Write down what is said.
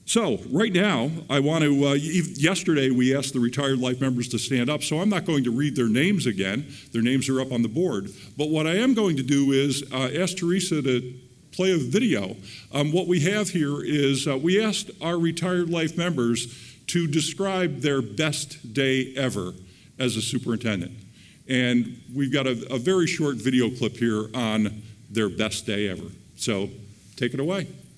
So right now, I want to, yesterday we asked the retired life members to stand up, so I'm not going to read their names again. Their names are up on the board. But what I am going to do is ask Teresa to play a video. What we have here is we asked our retired life members to describe their best day ever as a superintendent. And we've got a very short video clip here on their best day ever. So take it away.